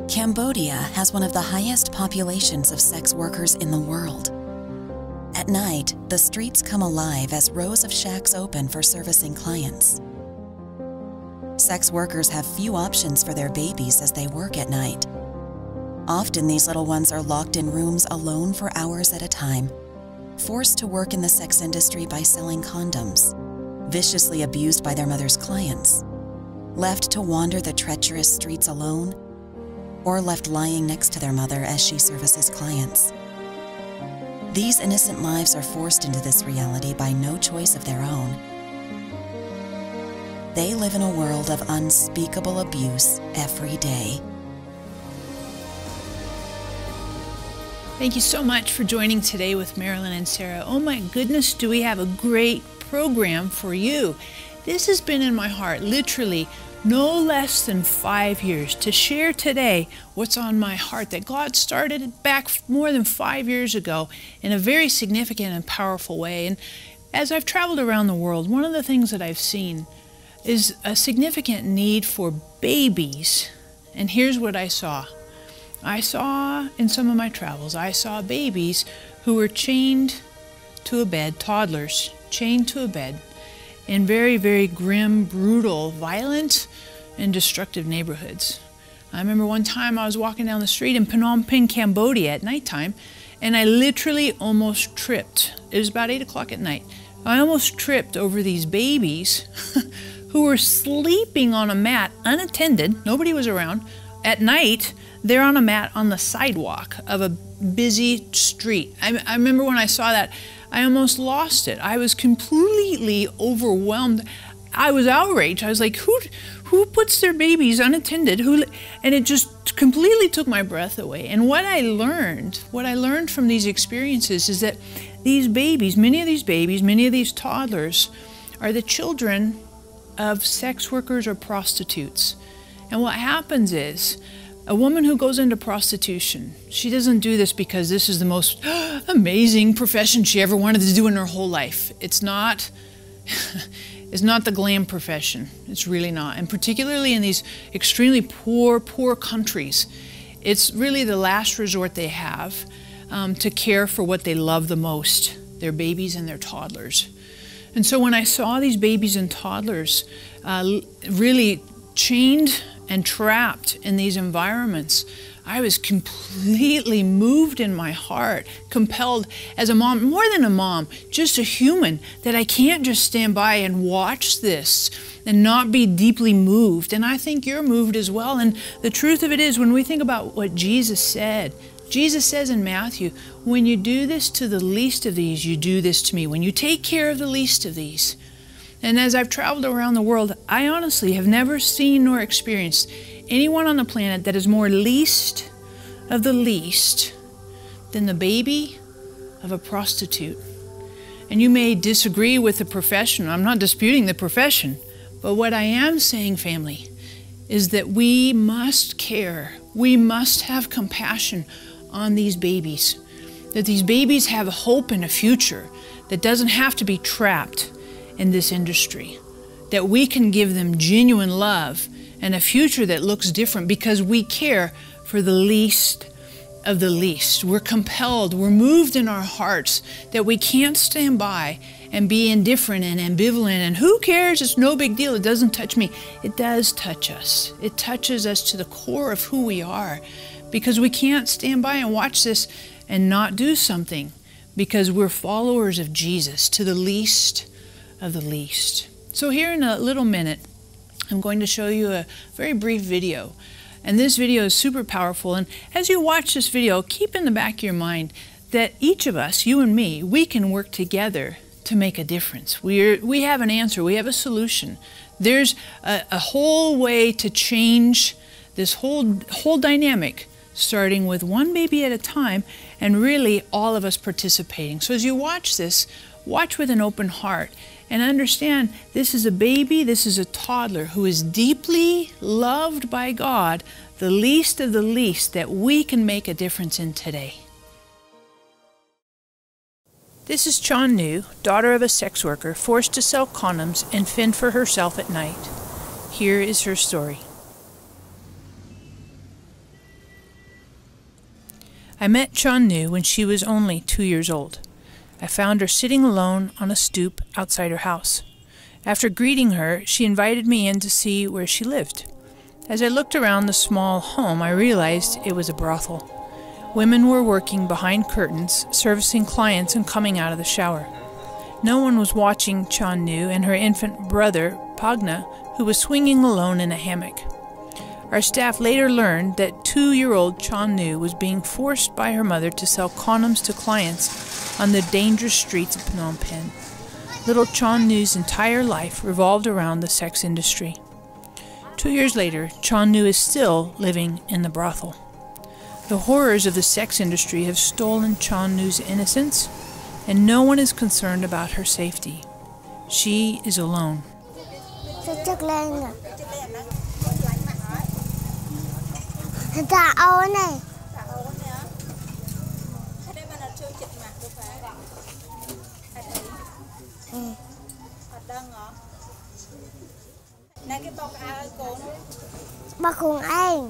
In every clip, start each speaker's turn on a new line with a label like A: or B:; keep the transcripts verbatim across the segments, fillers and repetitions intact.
A: Cambodia has one of the highest populations of sex workers in the world. At night, the streets come alive as rows of shacks open for servicing clients. Sex workers have few options for their babies as they work at night. Often these little ones are locked in rooms alone for hours at a time, forced to work in the sex industry by selling condoms, viciously abused by their mother's clients, left to wander the treacherous streets alone, or left lying next to their mother as she services clients. These innocent lives are forced into this reality by no choice of their own. They live in a world of unspeakable abuse every day.
B: Thank you so much for joining today with Marilyn and Sarah. Oh my goodness, do we have a great program for you. This has been in my heart literally no less than five years to share today what's on my heart, that God started it back more than five years ago in a very significant and powerful way. And as I've traveled around the world, one of the things that I've seen is a significant need for babies. And here's what I saw. I saw in some of my travels, I saw babies who were chained to a bed, toddlers, chained to a bed in very, very grim, brutal, violent, and destructive neighborhoods. I remember one time I was walking down the street in Phnom Penh, Cambodia at nighttime, and I literally almost tripped. It was about eight o'clock at night. I almost tripped over these babies who were sleeping on a mat unattended. Nobody was around. At night, they're on a mat on the sidewalk of a busy street. I, I remember when I saw that, I almost lost it. I was completely overwhelmed. I was outraged. I was like, who who puts their babies unattended? Who? And it just completely took my breath away. And what I learned, what I learned from these experiences is that these babies, many of these babies, many of these toddlers are the children of sex workers or prostitutes. And what happens is, a woman who goes into prostitution, she doesn't do this because this is the most amazing profession she ever wanted to do in her whole life. It's not, it's not the glam profession. It's really not. And particularly in these extremely poor, poor countries, it's really the last resort they have um, to care for what they love the most, their babies and their toddlers. And so when I saw these babies and toddlers uh, really chained and trapped in these environments, I was completely moved in my heart, compelled as a mom, more than a mom, just a human, that I can't just stand by and watch this and not be deeply moved. And I think you're moved as well. And the truth of it is, when we think about what Jesus said, Jesus says in Matthew, when you do this to the least of these, you do this to me. When you take care of the least of these. And as I've traveled around the world, I honestly have never seen nor experienced anyone on the planet that is more least of the least than the baby of a prostitute. And you may disagree with the profession. I'm not disputing the profession. But what I am saying, family, is that we must care. We must have compassion on these babies. That these babies have a hope and a future that doesn't have to be trapped in this industry, that we can give them genuine love and a future that looks different because we care for the least of the least. We're compelled, we're moved in our hearts that we can't stand by and be indifferent and ambivalent and who cares, it's no big deal, it doesn't touch me. It does touch us. It touches us to the core of who we are, because we can't stand by and watch this and not do something, because we're followers of Jesus to the least of the least. So here in a little minute, I'm going to show you a very brief video. And this video is super powerful. And as you watch this video, keep in the back of your mind that each of us, you and me, we can work together to make a difference. We're, we have an answer. We have a solution. There's a, a whole way to change this whole, whole dynamic, starting with one baby at a time and really all of us participating. So as you watch this, watch with an open heart and understand this is a baby, this is a toddler who is deeply loved by God, the least of the least that we can make a difference in today. This is Chon Nu, daughter of a sex worker, forced to sell condoms and fend for herself at night. Here is her story. I met Chon Nu when she was only two years old. I found her sitting alone on a stoop outside her house. After greeting her, she invited me in to see where she lived. As I looked around the small home, I realized it was a brothel. Women were working behind curtains, servicing clients and coming out of the shower. No one was watching Chon Nu and her infant brother, Pagna, who was swinging alone in a hammock. Our staff later learned that two-year-old Chon Nu was being forced by her mother to sell condoms to clients on the dangerous streets of Phnom Penh. Little Chon Nu's entire life revolved around the sex industry. Two years later, Chon Nu is still living in the brothel. The horrors of the sex industry have stolen Chon Nu's innocence, and no one is concerned about her safety. She is alone.
C: Bác cùng anh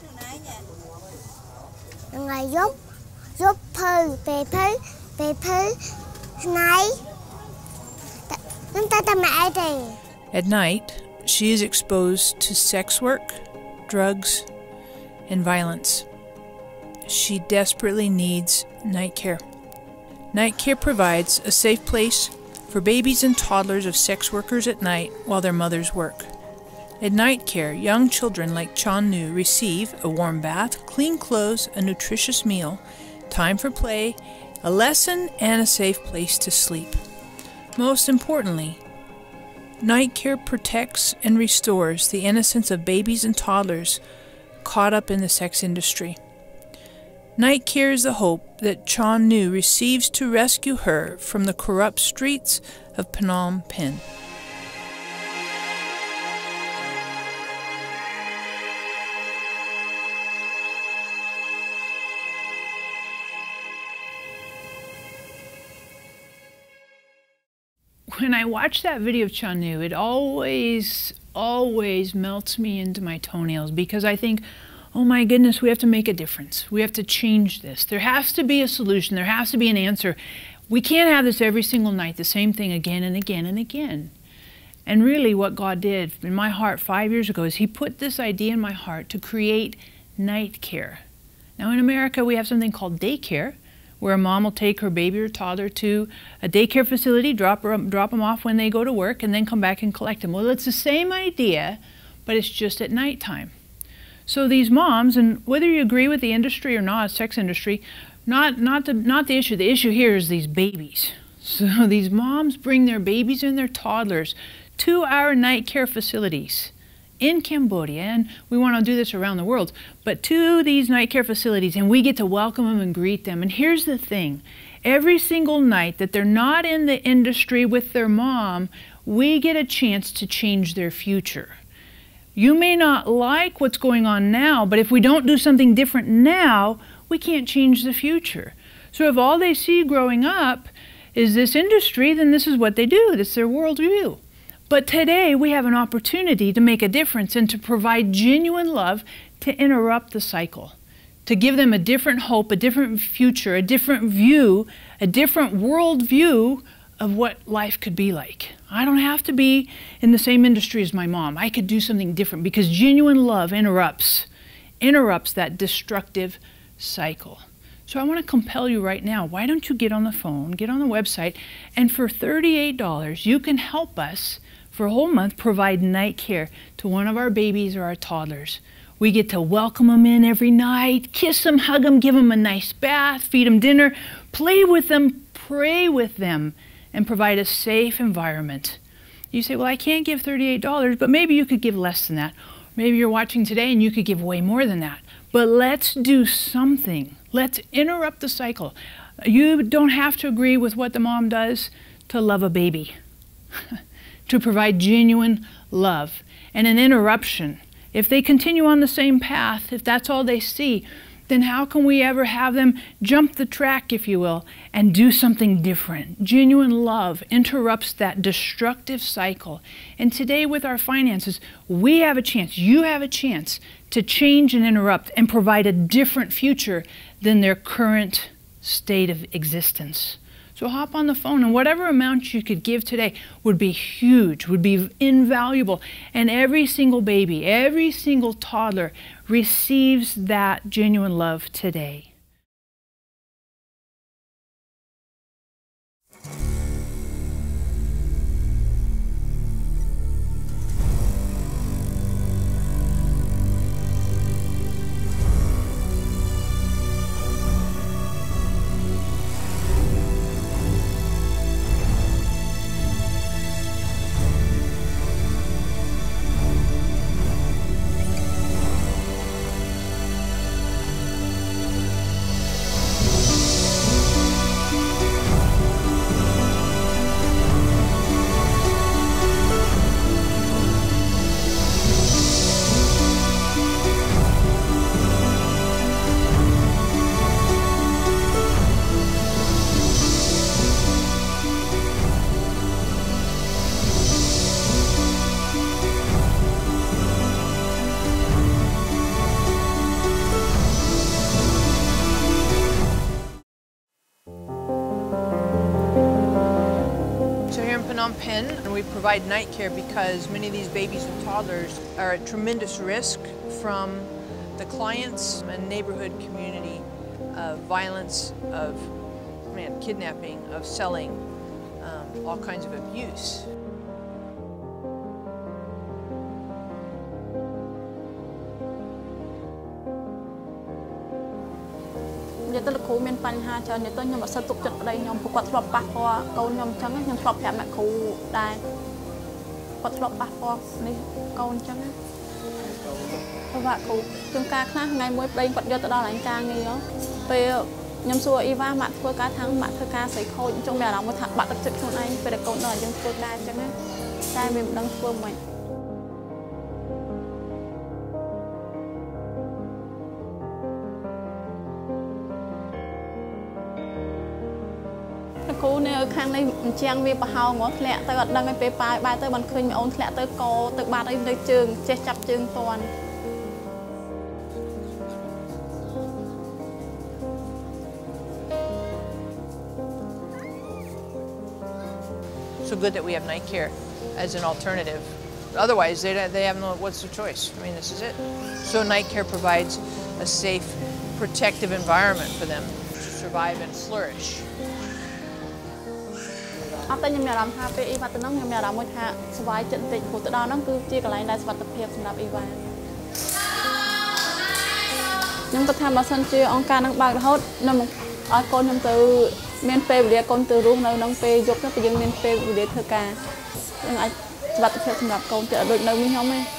C: ngày giúp giúp thư về thư về thư này chúng ta ta mẹ thì.
B: At night, she is exposed to sex work, drugs, and violence. She desperately needs NightCare. NightCare provides a safe place for babies and toddlers of sex workers at night while their mothers work. At NightCare, young children like Chon Nu receive a warm bath, clean clothes, a nutritious meal, time for play, a lesson, and a safe place to sleep. Most importantly, NightCare protects and restores the innocence of babies and toddlers caught up in the sex industry. NightCare is the hope that Chon Nu receives to rescue her from the corrupt streets of Phnom Penh. When I watch that video of Chon Nu, it always, always melts me into my toenails because I think, oh my goodness, we have to make a difference. We have to change this. There has to be a solution. There has to be an answer. We can't have this every single night, the same thing again and again and again. And really what God did in my heart five years ago is He put this idea in my heart to create NightCare. Now in America, we have something called daycare, where a mom will take her baby or toddler to a daycare facility, drop, her, drop them off when they go to work, and then come back and collect them. Well, it's the same idea, but it's just at nighttime. So these moms, and whether you agree with the industry or not, sex industry, not, not, the, not the issue. The issue here is these babies. So these moms bring their babies and their toddlers to our NightCare facilities in Cambodia, and we want to do this around the world, but to these NightCare facilities, and we get to welcome them and greet them. And here's the thing, every single night that they're not in the industry with their mom, we get a chance to change their future. You may not like what's going on now, but if we don't do something different now, we can't change the future. So if all they see growing up is this industry, then this is what they do. This is their worldview. But today we have an opportunity to make a difference and to provide genuine love to interrupt the cycle, to give them a different hope, a different future, a different view, a different world view of what life could be like. I don't have to be in the same industry as my mom. I could do something different because genuine love interrupts, interrupts that destructive cycle. So I want to compel you right now, why don't you get on the phone, get on the website, and for thirty-eight dollars you can help us for a whole month provide NightCare to one of our babies or our toddlers. We get to welcome them in every night, kiss them, hug them, give them a nice bath, feed them dinner, play with them, pray with them, and provide a safe environment. You say, well, I can't give thirty-eight dollars, but maybe you could give less than that. Maybe you're watching today and you could give way more than that. But let's do something. Let's interrupt the cycle. You don't have to agree with what the mom does to love a baby, to provide genuine love and an interruption. If they continue on the same path, if that's all they see, then how can we ever have them jump the track, if you will, and do something different? Genuine love interrupts that destructive cycle. And today with our finances, we have a chance, you have a chance to change and interrupt and provide a different future than their current state of existence. So hop on the phone, and whatever amount you could give today would be huge, would be invaluable. And every single baby, every single toddler receives that genuine love today. Phnom Penh, and we provide night care because many of these babies and toddlers are at tremendous risk from the clients and neighborhood community of violence, of man, kidnapping, of selling, um, all kinds of abuse.
D: Giờ tôi là cô miền Pành ha, cho nên tôi nhầm vào sân tục chật ở đây nhầm phụ quạt lọp bạc qua câu nhầm trắng nhầm lọp hẹp mẹ cô đài quạt lọp bạc qua đi câu trắng các bạn cô chúng ta khác ngày mỗi đây quạt giờ tới đó là anh ca nghi đó về nhầm xua Iva mặt phơi cá thắng mặt phơi cá sấy khô trong mẹ đó một thằng bạn đặc trực trong anh về được câu nói trong phơi đài trắng á đài mình đang phơi mày. Cô này ở khang này trang vi bảo hào ngó lẹ tới đang cái pe bài bài tới bàn khơi mà ôn lẹ tới co tới bàn đây tới trường che chặt trường toàn.
B: So good that we have night care as an alternative. Otherwise, they they have no. What's their choice? I mean, this is it. So night care provides a safe, protective environment for them to survive and flourish.
D: After you have had a Eva, the young man would have survived and take put it on and go take a line that's what the peers and Eva. Young the time I sent you on can about the hot number. I call him to men pay with their con to room, no long pay, joke up the young men pay with their car. And I what the peers and I've gone to I don't know me how many.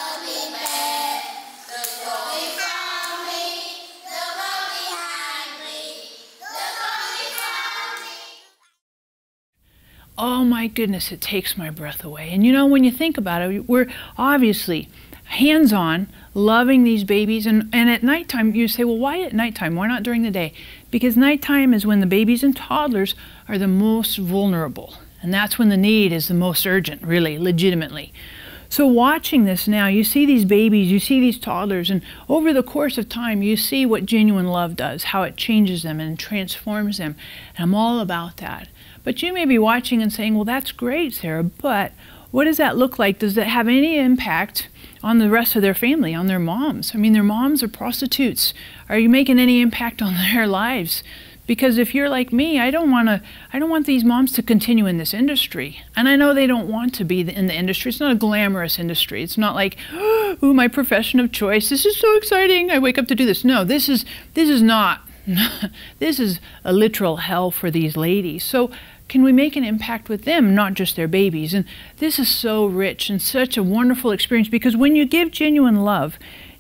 B: Oh my goodness, it takes my breath away. And you know, when you think about it, we're obviously hands-on, loving these babies. And, and at nighttime, you say, well, why at nighttime? Why not during the day? Because nighttime is when the babies and toddlers are the most vulnerable. And that's when the need is the most urgent, really, legitimately. So watching this now, you see these babies, you see these toddlers, and over the course of time, you see what genuine love does, how it changes them and transforms them. And I'm all about that. But you may be watching and saying, well, that's great, Sarah, but what does that look like? Does that have any impact on the rest of their family, on their moms? I mean, their moms are prostitutes. Are you making any impact on their lives? Because if you're like me, I don't want to, I don't want these moms to continue in this industry. And I know they don't want to be in the industry. It's not a glamorous industry. It's not like, ooh, my profession of choice. This is so exciting. I wake up to do this. No, this is, this is not. This is a literal hell for these ladies. So can we make an impact with them, not just their babies? And this is so rich and such a wonderful experience, because when you give genuine love,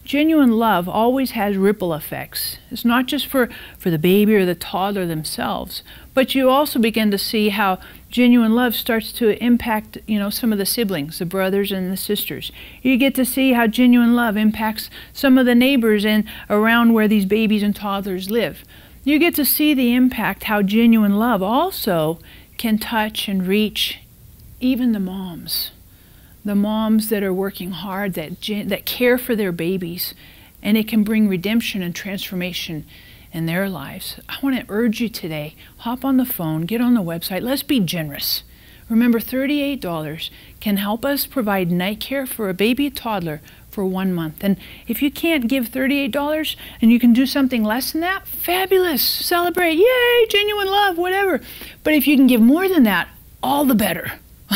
B: genuine love always has ripple effects. It's not just for, for the baby or the toddler themselves, but you also begin to see how genuine love starts to impact, you know, some of the siblings, the brothers and the sisters. You get to see how genuine love impacts some of the neighbors and around where these babies and toddlers live. You get to see the impact how genuine love also can touch and reach even the moms. The moms that are working hard, that, that care for their babies, and it can bring redemption and transformation in their lives. I want to urge you today, hop on the phone, get on the website, let's be generous. Remember, thirty-eight dollars can help us provide night care for a baby toddler for one month. And if you can't give thirty-eight dollars and you can do something less than that, fabulous, celebrate, yay, genuine love, whatever. But if you can give more than that, all the better.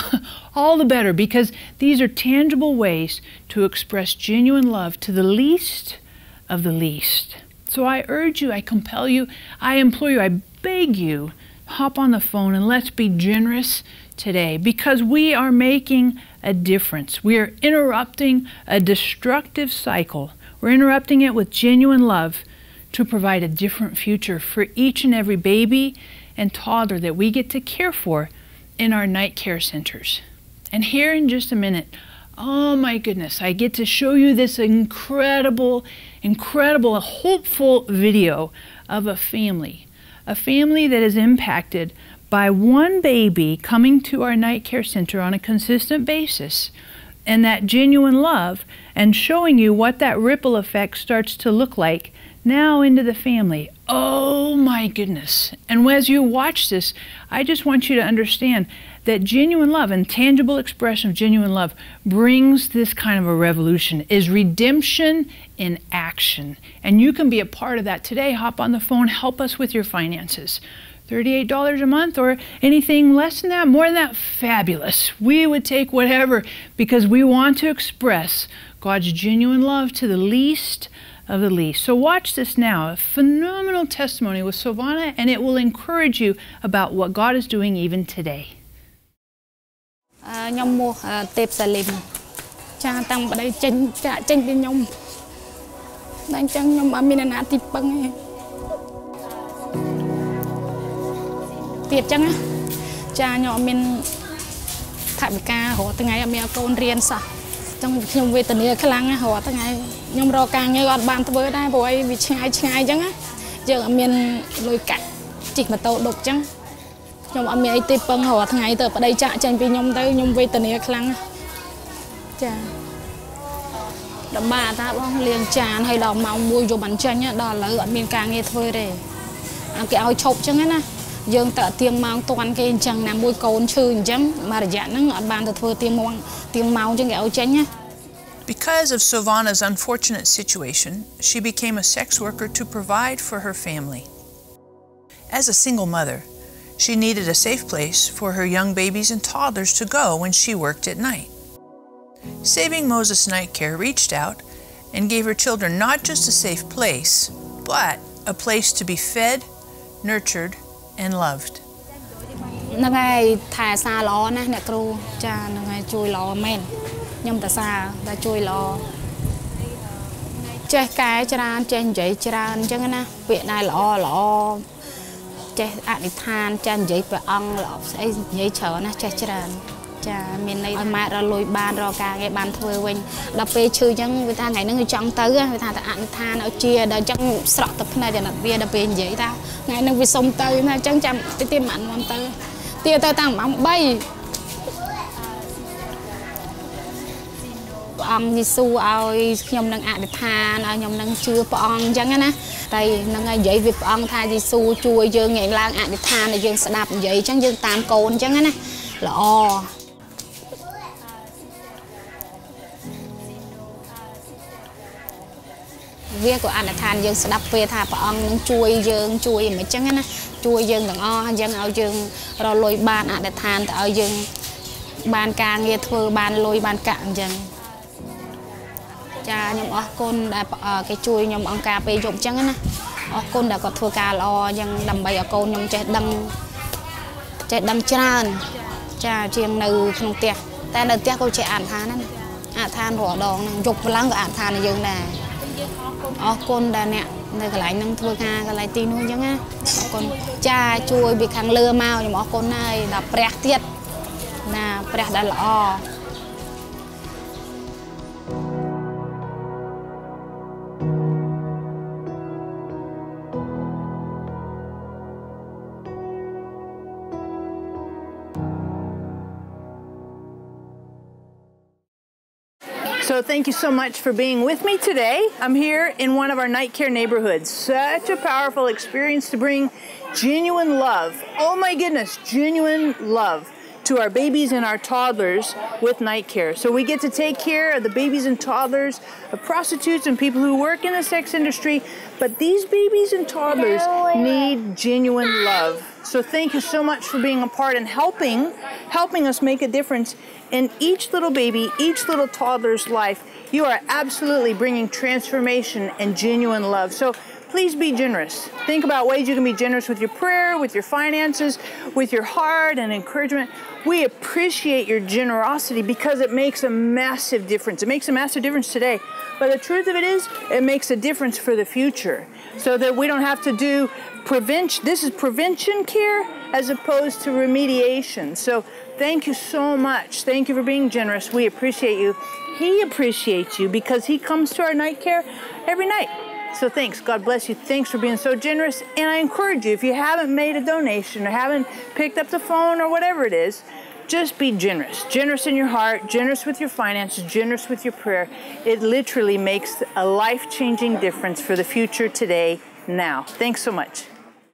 B: All the better, because these are tangible ways to express genuine love to the least of the least. So I urge you, I compel you, I implore you, I beg you, hop on the phone and let's be generous today, because we are making a difference. We are interrupting a destructive cycle. We're interrupting it with genuine love to provide a different future for each and every baby and toddler that we get to care for in our night care centers. And here in just a minute, oh my goodness, I get to show you this incredible, incredible, hopeful video of a family. A family that is impacted by one baby coming to our night care center on a consistent basis, and that genuine love, and showing you what that ripple effect starts to look like now into the family. Oh my goodness. And as you watch this, I just want you to understand that genuine love and tangible expression of genuine love brings this kind of a revolution, is redemption in action. And you can be a part of that today. Hop on the phone, help us with your finances. thirty-eight dollars a month or anything less than that, more than that, fabulous. We would take whatever, because we want to express God's genuine love to the least of the least. So watch this now, a phenomenal testimony with Silvana, and it will encourage you about what God is doing even today.
E: ខ្ញុំមកទេពសាលីមចាតាំងបដិចេញចាចេញពីខ្ញុំតែអញ្ចឹងខ្ញុំអត់មានអាណាទីពឹងទេទៀតអញ្ចឹងចាខ្ញុំអត់មានថវិការរកថ្ងៃអត់មានកូនរៀនសោះអញ្ចឹងខ្ញុំវេទនាខ្លាំងណាស់រកថ្ងៃខ្ញុំរកការងារអត់បានធ្វើដែរព្រោះអីវាឆ្ងាយឆ្ងាយអញ្ចឹងយើងអត់មានលុយកាក់ជិះម៉ូតូដុបអញ្ចឹង ខ្ញុំអត់មានអីទេពឹងរកថ្ងៃទៅប្តីចាក់ចេញពីខ្ញុំទៅខ្ញុំវេទនាខ្លាំងចាដំណើរថាបងលៀងចានហើយដល់ម៉ោងមួយយប់បានចេញដល់ឥឡូវអត់មានការងារធ្វើទេគេឲ្យឈប់អញ្ចឹងណាយើងទៅទៀងម៉ោងតាន់គេអញ្ចឹងណាមួយកូនឈឺអញ្ចឹងមករយៈហ្នឹងអត់បានទៅធ្វើទៀងម៉ោងទៀងម៉ោងអញ្ចឹងគេឲ្យចេញណា
B: Because of Silvana's unfortunate situation, she became a sex worker to provide for her family. As a single mother, she needed a safe place for her young babies and toddlers to go when she worked at night. Saving Moses NightCare reached out and gave her children not just a safe place, but a place to be fed, nurtured, and loved.
E: ហ្នឹងហើយថែសារល្អណាស់អ្នកគ្រូចាហ្នឹងហើយជួយល្អមែនខ្ញុំតសារតែជួយល្អចេះកែច្រើនចេះនិយាយច្រើនអញ្ចឹងណាពាក្យដែលល្អល្អ ចេះអធិដ្ឋានចានិយាយព្រះអង្គល្អស្អីនិយាយច្រើនណាស់ចេះច្រើនចាមានន័យឲ្យម៉ែរលួយបានរកការងារបានធ្វើវិញដល់ពេលឈឺអញ្ចឹងវាថាថ្ងៃហ្នឹងគឺចង់ទៅវាថាតែអធិដ្ឋានឲ្យជាដល់អញ្ចឹងស្រក់ទឹកភ្នែកអាណិតវាដល់ពេលនិយាយថាថ្ងៃហ្នឹងវាសុំទៅណាអញ្ចឹងចាំតិចទៀតមិននាំទៅទៀតទៅតាំងម៉ោង 3 ព្រះអង្គយេស៊ូវឲ្យខ្ញុំនឹងអធិដ្ឋានឲ្យខ្ញុំនឹងជឿព្រះអង្គអញ្ចឹងណា តែនឹងនិយាយវាព្រះអង្គថាយេស៊ូវជួយយើងងាយឡើងអធិដ្ឋានឲ្យយើងស្ដាប់និយាយអញ្ចឹងយើងតាមកូនអញ្ចឹងណាល្អ វាក៏អធិដ្ឋានយើងស្ដាប់ពេលថាព្រះអង្គនឹងជួយយើងជួយមិនអញ្ចឹងណាជួយយើងទាំងអស់អញ្ចឹងឲ្យយើងរលុយបានអធិដ្ឋានទៅឲ្យយើងបានការងារធ្វើបានលុយបានកាក់អញ្ចឹង ចាខ្ញុំអរគុណដែលគេជួយខ្ញុំអង្គការពេលយប់អញ្ចឹងណាអរគុណដែលគាត់ធ្វើការល្អអញ្ចឹងដើម្បីឲ្យកូនខ្ញុំចេះដឹងចេះដឹងច្រើនចាជាងនៅក្នុងផ្ទះតែនៅផ្ទះក៏ចេះអានឋានណាអានឋានរាល់ដងហ្នឹងយប់ឡើងក៏អានឋានឲ្យយើងដែរអរគុណដែលអ្នកនៅកន្លែងនឹងធ្វើការកន្លែងទីនោះអញ្ចឹងណាអរគុណចាជួយពីខាងលើមកខ្ញុំអរគុណហើយដល់ព្រះទៀតណាព្រះដែលល្អ
B: So thank you so much for being with me today. I'm here in one of our NightCare neighborhoods. Such a powerful experience to bring genuine love. Oh my goodness, genuine love to our babies and our toddlers with NightCare. So we get to take care of the babies and toddlers, of prostitutes and people who work in the sex industry, but these babies and toddlers need genuine love. So thank you so much for being a part and helping, helping us make a difference in each little baby, each little toddler's life. You are absolutely bringing transformation and genuine love. So please be generous. Think about ways you can be generous with your prayer, with your finances, with your heart and encouragement. We appreciate your generosity because it makes a massive difference. It makes a massive difference today. But the truth of it is, it makes a difference for the future. So that we don't have to do prevention. This is prevention care as opposed to remediation. So thank you so much. Thank you for being generous. We appreciate you. He appreciates you because he comes to our NightCare every night. So thanks. God bless you. Thanks for being so generous. And I encourage you, if you haven't made a donation or haven't picked up the phone or whatever it is, just be generous. Generous in your heart, generous with your finances, generous with your prayer. It literally makes a life-changing difference for the future today, now. Thanks so much.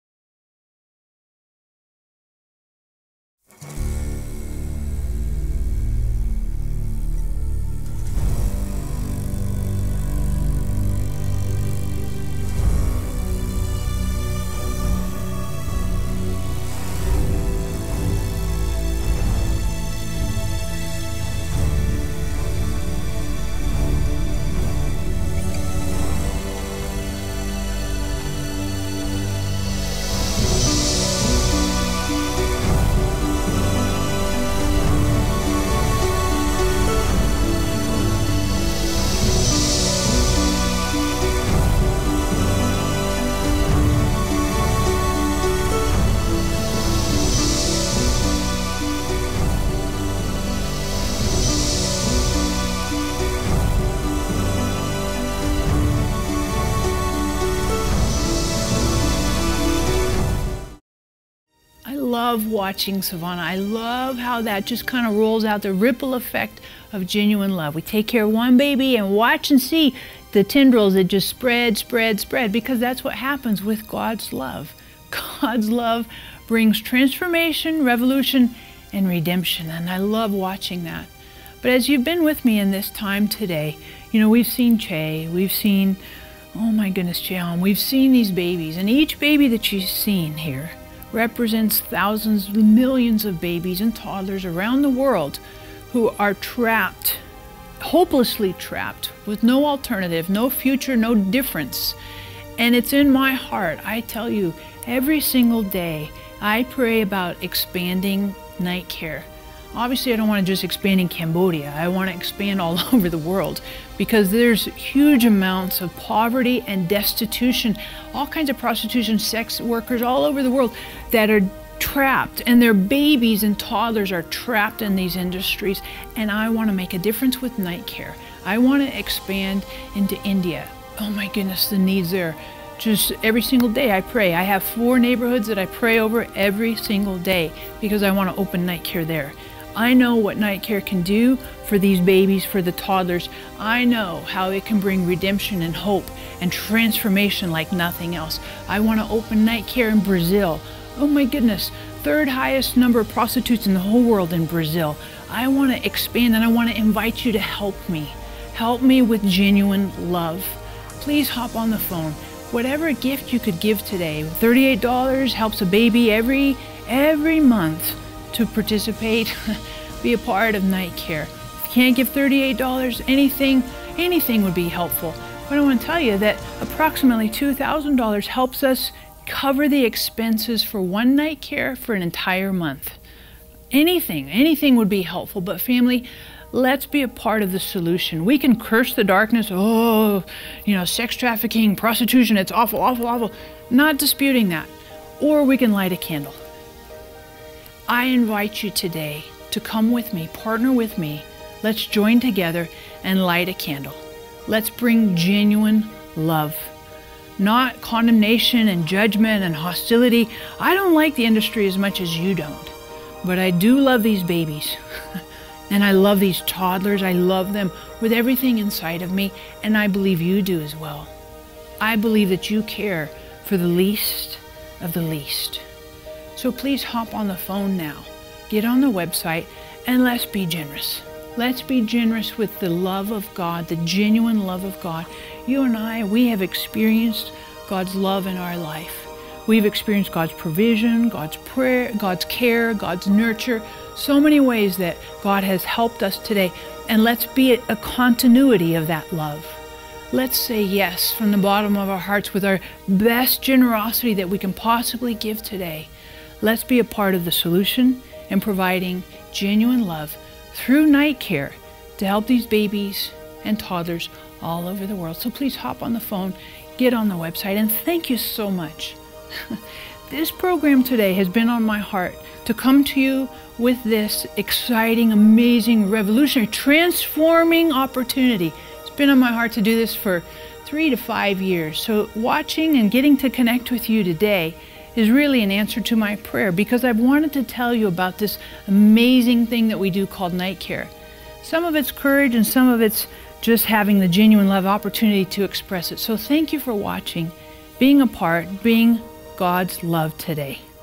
B: I love watching Savannah. I love how that just kind of rolls out the ripple effect of genuine love. We take care of one baby and watch and see the tendrils that just spread, spread, spread, because that's what happens with God's love. God's love brings transformation, revolution, and redemption, and I love watching that. But as you've been with me in this time today, you know, we've seen Che, we've seen, oh my goodness, Cheon, we've seen these babies, and each baby that you've seen here represents thousands, millions of babies and toddlers around the world who are trapped, hopelessly trapped, with no alternative, no future, no difference. And it's in my heart, I tell you, every single day, I pray about expanding NightCare. Obviously, I don't want to just expand in Cambodia. I want to expand all over the world because there's huge amounts of poverty and destitution, all kinds of prostitution, sex workers all over the world that are trapped, and their babies and toddlers are trapped in these industries. And I want to make a difference with NightCare. I want to expand into India. Oh my goodness, the needs there. Just every single day I pray. I have four neighborhoods that I pray over every single day because I want to open NightCare there. I know what NightCare can do for these babies, for the toddlers. I know how it can bring redemption and hope and transformation like nothing else. I want to open NightCare in Brazil. Oh my goodness, third highest number of prostitutes in the whole world in Brazil. I want to expand, and I want to invite you to help me. Help me with genuine love. Please hop on the phone. Whatever gift you could give today, thirty-eight dollars helps a baby every, every month to participate, be a part of NightCare. If you can't give thirty-eight dollars, anything, anything would be helpful. But I want to tell you that approximately two thousand dollars helps us cover the expenses for one NightCare for an entire month. Anything, anything would be helpful. But family, Let's be a part of the solution. We can curse the darkness. Oh, you know, sex trafficking, prostitution, it's awful, awful, awful. Not disputing that. Or we can light a candle. I invite you today to come with me, partner with me. Let's join together and light a candle. Let's bring genuine love, not condemnation and judgment and hostility. I don't like the industry as much as you don't, but I do love these babies. And I love these toddlers. I love them with everything inside of me, and I believe you do as well. I believe that you care for the least of the least. So please hop on the phone now, get on the website, and let's be generous. Let's be generous with the love of God, the genuine love of God. You and I, we have experienced God's love in our life. We've experienced God's provision, God's prayer, God's care, God's nurture, so many ways that God has helped us today. And let's be a continuity of that love. Let's say yes from the bottom of our hearts with our best generosity that we can possibly give today. Let's be a part of the solution in providing genuine love through NightCare to help these babies and toddlers all over the world. So please hop on the phone, get on the website, and thank you so much. This program today has been on my heart to come to you with this exciting, amazing, revolutionary, transforming opportunity. It's been on my heart to do this for three to five years. So watching and getting to connect with you today is really an answer to my prayer, because I've wanted to tell you about this amazing thing that we do called NightCare. Some of it's courage and some of it's just having the genuine love opportunity to express it. So thank you for watching, being a part, being God's love today.